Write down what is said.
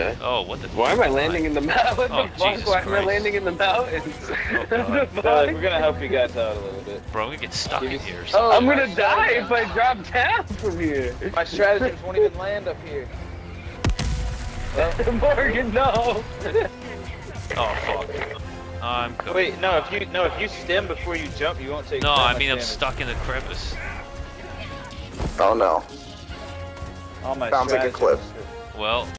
Okay. Oh, what the? Why am I landing in the mountains? What the fuck? Jesus Why am I Christ. landing in the mountains? Oh, God. What the fuck? We're gonna help you guys out a little bit. Bro, I'm gonna get stuck in here. Or Oh, I'm something. gonna die if I drop down from here. My stratagems won't even land up here. Well, Morgan, no. Oh fuck. I'm cooked. wait, no. If you stem before you jump, you won't take. No, that I much mean I'm damage. stuck in the crevice. Oh no. All my Sounds like a stratagems- cliff. Well.